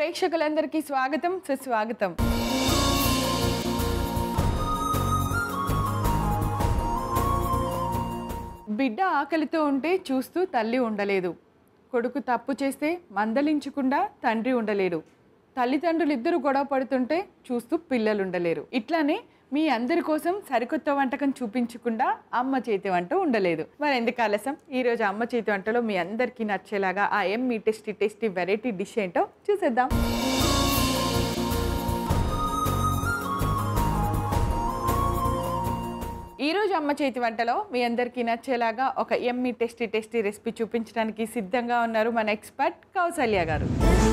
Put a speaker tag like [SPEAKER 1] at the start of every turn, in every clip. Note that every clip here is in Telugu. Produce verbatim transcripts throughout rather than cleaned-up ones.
[SPEAKER 1] ప్రేక్షకులందరికీ స్వాగతం సుస్వాగతం. బిడ్డ ఆకలితో ఉంటే చూస్తూ తల్లి ఉండలేదు. కొడుకు తప్పు చేస్తే మందలించకుండా తండ్రి ఉండలేడు. తల్లిదండ్రులు ఇద్దరు గొడవ పడుతుంటే చూస్తూ పిల్లలు ఉండలేరు. ఇట్లానే మీ అందరి కోసం సరికొత్త వంటకం చూపించకుండా అమ్మ చేతి వంట ఉండలేదు. మరి ఎందుకు ఆలస్యం, ఈరోజు అమ్మ చేతి వంటలో మీ అందరికీ నచ్చేలాగా ఆ yummy tasty tasty variety dish ఏంటో చూసేద్దాం. ఈరోజు అమ్మ చేతి వంటలో మీ అందరికీ నచ్చేలాగా ఒక ఎమ్మి టేస్టీ టేస్టీ రెసిపీ చూపించడానికి సిద్ధంగా ఉన్నారు మన ఎక్స్పర్ట్ కౌసల్య గారు.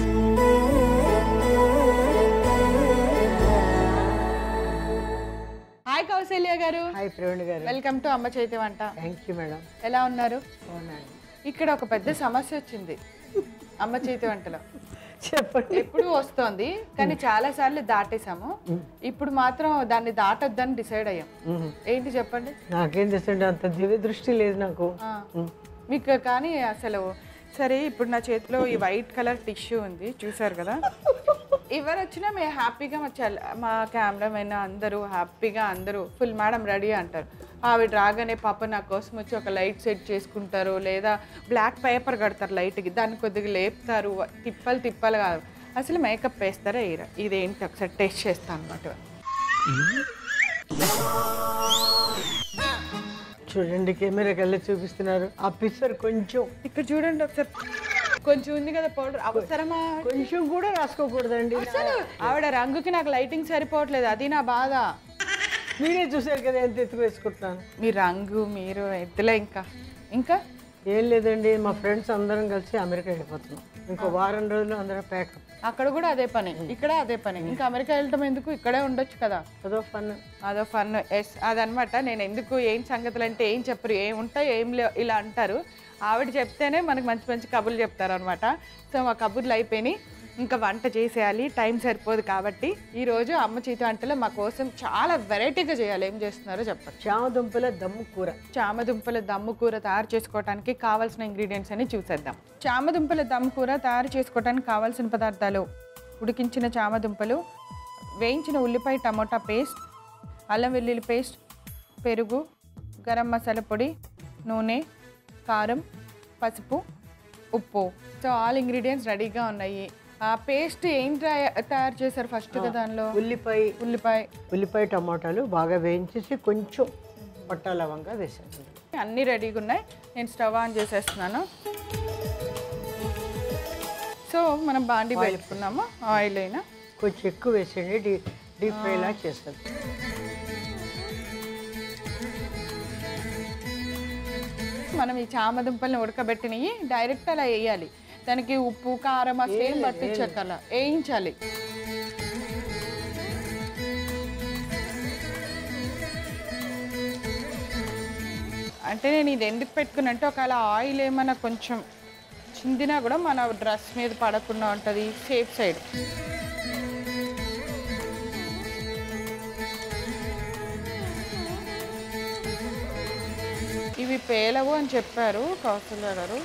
[SPEAKER 1] హాయ్ కౌసల్య గారు.
[SPEAKER 2] హాయ్ ప్రవీణ్ గారు.
[SPEAKER 1] వెల్కమ్ టు అమ్మ చేతి వంట.
[SPEAKER 2] Thank you madam.
[SPEAKER 1] ఎలా ఉన్నారు?
[SPEAKER 2] అవునండి.
[SPEAKER 1] ఇక్కడ ఒక పెద్ద సమస్య వచ్చింది అమ్మ చేతి వంటలో.
[SPEAKER 2] చెప్పండి.
[SPEAKER 1] ఎప్పుడు వస్తోంది కానీ చాలా సార్లు దాటేసాము. ఇప్పుడు మాత్రం దాన్ని దాటొద్దని డిసైడ్ అయ్యాం. ఏంటి చెప్పండి.
[SPEAKER 2] నాకేం చేస్తుండే అంత దివ్య దృష్టి లేదు నాకు.
[SPEAKER 1] మీకు కానీ అసలు సరే, ఇప్పుడు నా చేతిలో ఈ వైట్ కలర్ టిష్యూ ఉంది చూసారు కదా. ఎవరు వచ్చినా మేము హ్యాపీగా మా చల్ మా కెమెరామెన్ అందరూ హ్యాపీగా అందరూ ఫుల్ మేడం రెడీ అంటారు. ఆవిడ రాగానే పాప నా కోసం వచ్చి ఒక లైట్ సెట్ చేసుకుంటారు, లేదా బ్లాక్ పేపర్ కడతారు లైట్కి, దాన్ని కొద్దిగా లేపుతారు, తిప్పలు తిప్పలు కాదు అసలు మేకప్ వేస్తారా వేయరా. ఇదేంటి ఒకసారి టెస్ట్ చేస్తాను అన్నమాట.
[SPEAKER 2] చూడండి, కెమెరాకి వెళ్ళి చూపిస్తున్నారు. ఆ పిక్చర్ కొంచెం
[SPEAKER 1] ఇక్కడ చూడండి ఒకసారి, కొంచెం ఉంది కదా పౌడర్, అవసరమా?
[SPEAKER 2] కొంచెం కూడా రాసుకోకూడదండి.
[SPEAKER 1] అసలు ఆవిడ రంగుకి నాకు లైటింగ్ సరిపోవట్లేదు, అది నా బాధ.
[SPEAKER 2] మీరే చూసారు కదా ఎంత ఎత్తుకు వేసుకుంటున్నాను.
[SPEAKER 1] మీ రంగు మీరు ఎత్తులే. ఇంకా ఇంకా
[SPEAKER 2] ఏం లేదండి, మా ఫ్రెండ్స్ అందరం కలిసి అమెరికా వెళ్ళిపోతున్నాం. ఇంకో వారం రోజులు అందరం ప్యాకప్.
[SPEAKER 1] అక్కడ కూడా అదే పని, ఇక్కడ అదే పని. ఇంకా అమెరికా వెళ్ళటం ఎందుకు, ఇక్కడే ఉండొచ్చు కదా.
[SPEAKER 2] అదో ఫన్
[SPEAKER 1] అదో ఫన్. ఎస్, అదనమాట. నేను ఎందుకు ఏం సంగతులు అంటే ఏం చెప్పరు, ఏం ఉంటాయి ఏం లే ఇలా అంటారు. ఆవిడ చెప్తేనే మనకు మంచి మంచి కబుర్లు చెప్తారు అనమాట. సో మా కబుర్లు అయిపోయినాయి, ఇంకా వంట చేసేయాలి, టైం సరిపోదు. కాబట్టి ఈరోజు అమ్మ చేతి వంటలో మా కోసం చాలా వెరైటీగా చేయాలి. ఏం చేస్తున్నారో చెప్పండి.
[SPEAKER 2] చామదుంపల దమ్ము కూర.
[SPEAKER 1] చామదుంపల దమ్ము కూర తయారు చేసుకోవడానికి కావాల్సిన ఇంగ్రీడియంట్స్ అని చూసేద్దాం. చామదుంపల దమ్ము కూర తయారు చేసుకోవడానికి కావాల్సిన పదార్థాలు: ఉడికించిన చామదుంపలు, వేయించిన ఉల్లిపాయ టమోటా పేస్ట్, అల్లం వెల్లుల్లి పేస్ట్, పెరుగు, గరం మసాలా పొడి, నూనె, కారం, పసుపు, ఉప్పు. సో ఆల్ ఇంగ్రీడియంట్స్ రెడీగా ఉన్నాయి. ఆ పేస్ట్ ఏం తయారు చేశారు ఫస్ట్ గా? దానిలో
[SPEAKER 2] ఉల్లిపాయ
[SPEAKER 1] ఉల్లిపాయ
[SPEAKER 2] ఉల్లిపాయ టమాటాలు బాగా వేయించేసి కొంచెం పట్టా లవంగా వేసాను.
[SPEAKER 1] అన్నీ రెడీగా ఉన్నాయి. నేను స్టవ్ ఆన్ చేసేస్తున్నాను. సో మనం బాండి వేసుకున్నాము. ఆయిల్ అయినా
[SPEAKER 2] కొంచెం ఎక్కువ వేసేయండి, డీ డీప్ ఫ్రైలా చేస్తుంది.
[SPEAKER 1] మనం ఈ చామదుంపల్ని ఉడకబెట్టినవి డైరెక్ట్ అలా వేయాలి. దానికి ఉప్పు కారం అసలు ఏం పట్టించక్కల, వేయించాలి. అంటే నేను ఇది ఎందుకు పెట్టుకున్నంటే ఒకవేళ ఆయిల్ ఏమైనా కొంచెం చిందినా కూడా మన డ్రెస్ మీద పడకుండా ఉంటుంది, సేఫ్ సైడ్. ఇవి పేలవు అని చెప్పారు కౌసల్య గారు.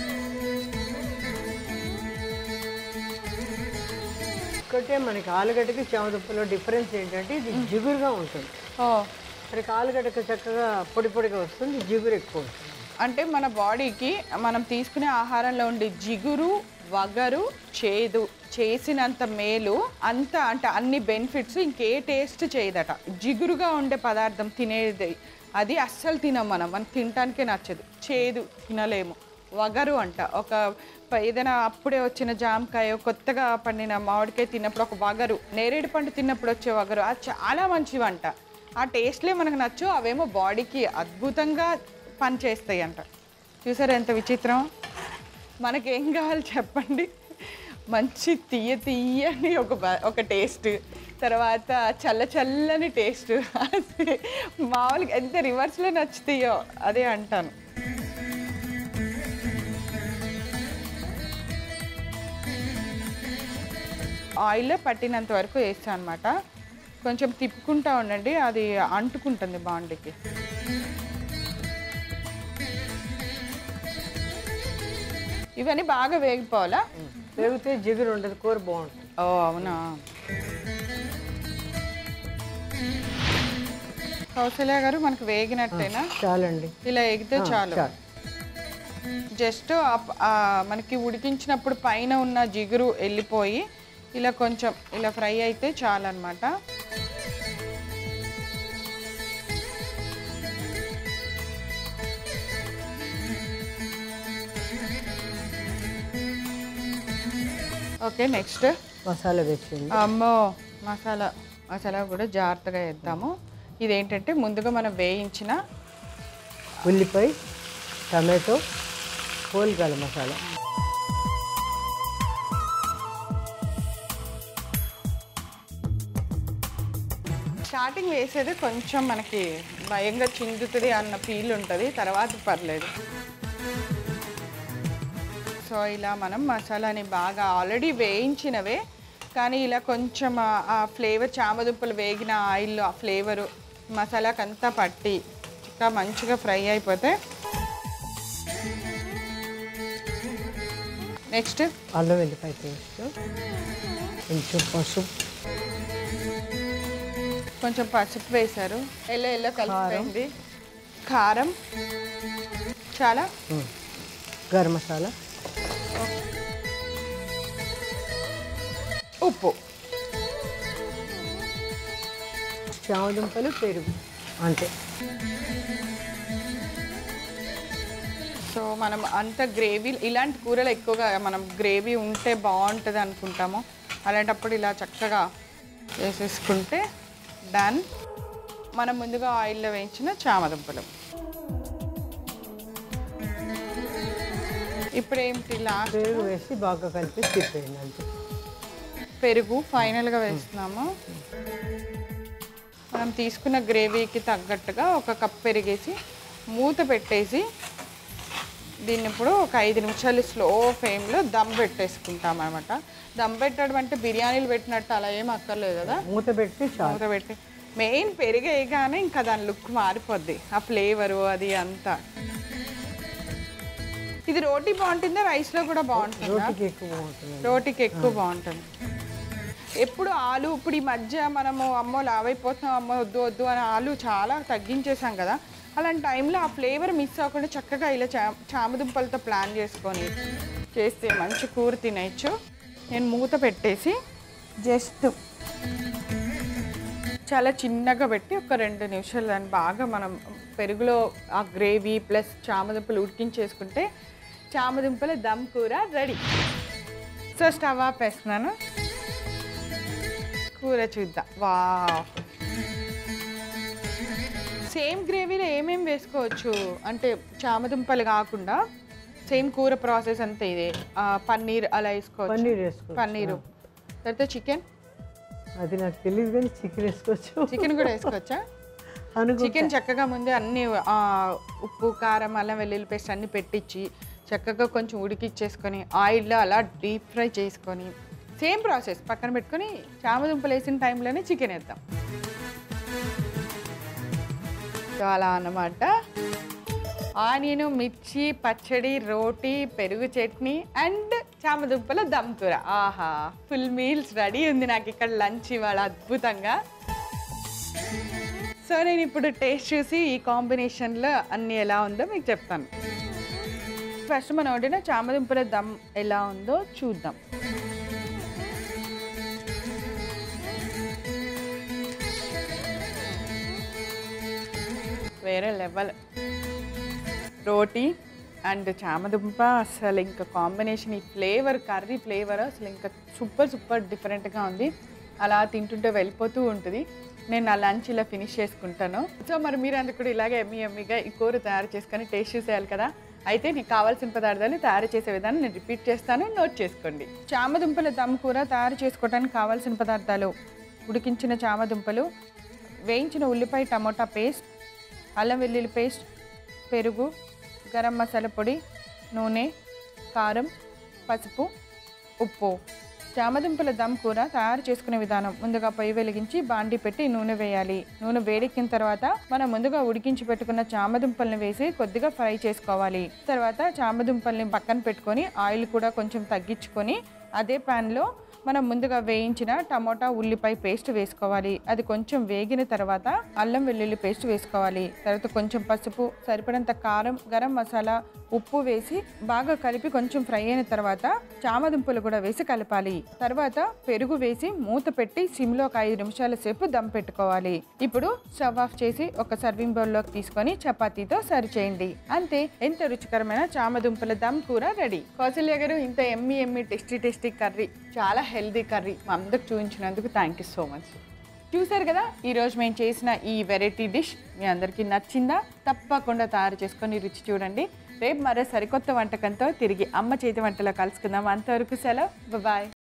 [SPEAKER 2] ఒకటే మనకి ఆలుగడ్డకి చామదుంపలో డిఫరెన్స్ ఏంటంటే ఇది జిగురుగా ఉంటుంది. మనకి ఆలుగడ్డకి చక్కగా పొడి పొడిగా వస్తుంది, జిగురు ఎక్కువ ఉంటుంది.
[SPEAKER 1] అంటే మన బాడీకి మనం తీసుకునే ఆహారంలో ఉండే జిగురు, వగరు, చేదు చేసినంత మేలు అంత, అంటే అన్ని బెనిఫిట్స్ ఇంకే టేస్ట్ చేయదట. జిగురుగా ఉండే పదార్థం తినేది అది అస్సలు తినం మనం, మనం తినటానికే నచ్చదు. చేదు తినలేము. వగరు అంట, ఒక ఏదైనా అప్పుడే వచ్చిన జామకాయ, కొత్తగా పండిన మామిడికాయ తిన్నప్పుడు ఒక వగరు, నేరేడు పండు తిన్నప్పుడు వచ్చే వగరు, అది చాలా మంచివంట. ఆ టేస్ట్లే మనకు నచ్చు, అవేమో బాడీకి అద్భుతంగా పనిచేస్తాయి అంట. చూసారా ఎంత విచిత్రం. మనకేం కావాలి చెప్పండి? మంచి తీయ తీయని ఒక ఒక టేస్ట్, తర్వాత చల్ల చల్లని టేస్ట్. మామూలుగా ఎంత రివర్స్లో నచ్చుతాయో అదే అంటాను. ఆయిల్లో పట్టినంత వరకు వేస్తాను అనమాట. కొంచెం తిప్పుకుంటా ఉండండి, అది అంటుకుంటుంది బాండికి. ఇవన్నీ బాగా వేగిపోవాలా?
[SPEAKER 2] వేగితే జిగురు ఉండదు, కూర బాగుంటుంది.
[SPEAKER 1] ఓ అవునా. కౌశల్య గారు మనకు వేగినట్టేనా?
[SPEAKER 2] చాలండి,
[SPEAKER 1] ఇలా ఎగితే చాలు. జస్ట్ మనకి ఉడికించినప్పుడు పైన ఉన్న జిగురు వెళ్ళిపోయి ఇలా కొంచెం ఇలా ఫ్రై అయితే చాలు అన్నమాట. ఓకే, నెక్స్ట్
[SPEAKER 2] మసాలా వేసింది.
[SPEAKER 1] అమ్మో, మసాలా మసాలా కూడా జాగ్రత్తగా వేద్దాము. ఇదేంటంటే ముందుగా మనం వేయించిన
[SPEAKER 2] ఉల్లిపాయ, tomato, whole garam masala.
[SPEAKER 1] Starting వేసేది కొంచెం మనకి భయంగా చిందుతుంది అన్న ఫీల్ ఉంటుంది, తర్వాత పర్లేదు. సో ఇలా మనం మసాలాని బాగా ఆల్రెడీ వేయించినవే, కానీ ఇలా కొంచెం ఆ ఫ్లేవర్ చామదుంపలు వేగిన ఆయిల్లో ఆ ఫ్లేవరు మసాలాకి అంతా పట్టి ఇంకా మంచిగా ఫ్రై అయిపోతే నెక్స్ట్
[SPEAKER 2] అల్లం వెల్లిపాయ పేస్ట్, కొంచెం పసుపు,
[SPEAKER 1] కొంచెం పసుపు వేశారు, ఎల్లో ఎల్లో కలిసిపోయింది, కారం, చాలా
[SPEAKER 2] గరం మసాలా,
[SPEAKER 1] ఉప్పు,
[SPEAKER 2] చామదుంపలు, పెరుగు, అంతే.
[SPEAKER 1] సో మనం అంత గ్రేవీ, ఇలాంటి కూరలు ఎక్కువగా మనం గ్రేవీ ఉంటే బాగుంటుంది అనుకుంటాము, అలాంటప్పుడు ఇలా చక్కగా వేసేసుకుంటే డన్. మనం ముందుగా ఆయిల్లో వేయించిన చామదుంపలు. ఇప్పుడు ఏంటి లాస్ట్
[SPEAKER 2] పెరుగు వేసి బాగా కలిపి తిప్పేయండి అంతే.
[SPEAKER 1] పెరుగు ఫైనల్గా వేస్తున్నాము. మనం తీసుకున్న గ్రేవీకి తగ్గట్టుగా ఒక కప్ పెరిగేసి మూత పెట్టేసి దీన్ని ఇప్పుడు ఒక ఐదు నిమిషాలు స్లో ఫ్లేమ్లో దమ్ పెట్టేసుకుంటాం అనమాట. దమ్ పెట్టడం అంటే బిర్యానీలు పెట్టినట్టు అలా ఏం అక్కర్లేదు కదా,
[SPEAKER 2] మూత పెట్టి
[SPEAKER 1] మూత పెట్టి మెయిన్ పెరిగేయగానే ఇంకా దాని లుక్ మారిపోద్ది, ఆ ఫ్లేవరు అది అంతా. ఇది రోటీ బాగుంటుందా, రైస్లో కూడా బాగుంటుందా?
[SPEAKER 2] రోటీకి ఎక్కువ బాగుంటుంది.
[SPEAKER 1] రోటీకి ఎక్కువ బాగుంటుంది. ఎప్పుడు ఆలు ఇప్పుడు ఈ మధ్య మనము అమ్మో లావైపోతున్నాం, అమ్మో వద్దు వద్దు అని ఆలు చాలా తగ్గించేసాం కదా, అలాంటి టైంలో ఆ ఫ్లేవర్ మిస్ అవ్వకుండా చక్కగా ఇలా చా చామదుంపలతో ప్లాన్ చేసుకొని చేస్తే మంచి కూర తినేయచ్చు. నేను మూత పెట్టేసి జస్ట్ చాలా చిన్నగా పెట్టి ఒక రెండు నిమిషాలు దాన్ని బాగా మనం పెరుగులో ఆ గ్రేవీ ప్లస్ చామదుంపలు ఉడికించేసుకుంటే చామదుంపల దమ్ కూర రెడీ. సో స్టవ్ ఆపేస్తున్నాను, కూర చూద్దాం. వా, సేమ్ గ్రేవీలో ఏమేమి వేసుకోవచ్చు అంటే చామదుంపలు కాకుండా సేమ్ కూర ప్రాసెస్ అంతా ఇదే. పన్నీర్ అలా వేసుకోవచ్చు,
[SPEAKER 2] పన్నీర్ వేసుకోవచ్చు,
[SPEAKER 1] పన్నీరు తర్వాత చికెన్,
[SPEAKER 2] అది నాకు తెలియదు కానీ చికెన్ వేసుకోవచ్చు.
[SPEAKER 1] చికెన్ కూడా వేసుకోవచ్చా? చికెన్ చక్కగా ముందే అన్ని ఉప్పు కారం అల్లం వెల్లుల్లి పేస్ట్ అన్ని పెట్టించి చక్కగా కొంచెం ఉడికిచ్చేసుకొని ఆయిల్లో అలా డీప్ ఫ్రై చేసుకొని సేమ్ ప్రాసెస్ పక్కన పెట్టుకొని చామదుంపలు వేసిన టైంలోనే చికెన్ వేద్దాం. అలా అన్నమాట. ఆనియన్, మిర్చి, పచ్చడి, రోటీ, పెరుగు చట్నీ అండ్ చామదుంపల దమ్ కూర. ఆహా, ఫుల్ మీల్స్ రెడీ ఉంది నాకు ఇక్కడ లంచ్ ఇవాళ అద్భుతంగా. సో నేను ఇప్పుడు టేస్ట్ చూసి ఈ కాంబినేషన్లో అన్నీ ఎలా ఉందో మీకు చెప్తాను. ఫస్ట్ మనం వండిన చామదుంపల దమ్ ఎలా ఉందో చూద్దాం. వేరే లెవెల్. రోటీ అండ్ చామదుంప అసలు ఇంకా కాంబినేషన్, ఈ ఫ్లేవర్ కర్రీ ఫ్లేవర్ అసలు ఇంకా సూపర్ సూపర్ డిఫరెంట్గా ఉంది. అలా తింటుంటే వెళ్ళిపోతూ ఉంటుంది. నేను నా లంచ్ ఇలా ఫినిష్ చేసుకుంటాను. సో మరి మీరు అందుకు కూడా ఇలాగే ఎమ్మి ఎమ్మిగా ఈ కూర తయారు చేసుకొని టేస్ట్ చూసేయాలి కదా. అయితే నీకు కావాల్సిన పదార్థాలు తయారు చేసే విధానం నేను రిపీట్ చేస్తాను, నోట్ చేసుకోండి. చామదుంపల దమ్ కూర తయారు చేసుకోవడానికి కావాల్సిన పదార్థాలు: ఉడికించిన చామదుంపలు, వేయించిన ఉల్లిపాయ టమోటా పేస్ట్, అల్లం వెల్లుల్లి పేస్ట్, పెరుగు, గరం మసాలా పొడి, నూనె, కారం, పసుపు, ఉప్పు. చామదుంపల దమ్ కూర తయారు చేసుకునే విధానం: ముందుగా పొయ్యి వెలిగించి బాండి పెట్టి నూనె వేయాలి. నూనె వేడెక్కిన తర్వాత మనం ముందుగా ఉడికించి పెట్టుకున్న చామదుంపల్ని వేసి కొద్దిగా ఫ్రై చేసుకోవాలి. తర్వాత చామదుంపల్ని పక్కన పెట్టుకొని ఆయిల్ కూడా కొంచెం తగ్గించుకొని అదే ప్యాన్లో మనం ముందుగా వేయించిన టమోటా ఉల్లిపాయ పేస్ట్ వేసుకోవాలి. అది కొంచెం వేగిన తర్వాత అల్లం వెల్లుల్లి పేస్ట్ వేసుకోవాలి. తర్వాత కొంచెం పసుపు, సరిపడంత కారం, గరం మసాలా, ఉప్పు వేసి బాగా కలిపి కొంచెం ఫ్రై అయిన తర్వాత చామదుంపలు కూడా వేసి కలపాలి. తర్వాత పెరుగు వేసి మూత పెట్టి సిమ్లో ఒక ఐదు నిమిషాల సేపు దమ్ పెట్టుకోవాలి. ఇప్పుడు స్టవ్ ఆఫ్ చేసి ఒక సర్వింగ్ బౌల్లోకి తీసుకొని చపాతీతో సర్వ్ చేయండి. అంతే, ఎంత రుచికరమైన చామదుంపల దమ్ కూర రెడీ. కౌసల్య గారు, ఇంత yummy yummy tasty tasty curry, చాలా హెల్దీ కర్రీ మా అందరికి చూపించినందుకు థ్యాంక్ యూ సో మచ్. చూసారు కదా, ఈరోజు మేము చేసిన ఈ వెరైటీ డిష్ మీ అందరికీ నచ్చిందా? తప్పకుండా తయారు చేసుకొని రుచి చూడండి. రేపు మరో సరికొత్త వంటకంతో తిరిగి అమ్మ చేతి వంటలో కలుసుకుందాం. అంతవరకు సెలవు, బాయ్.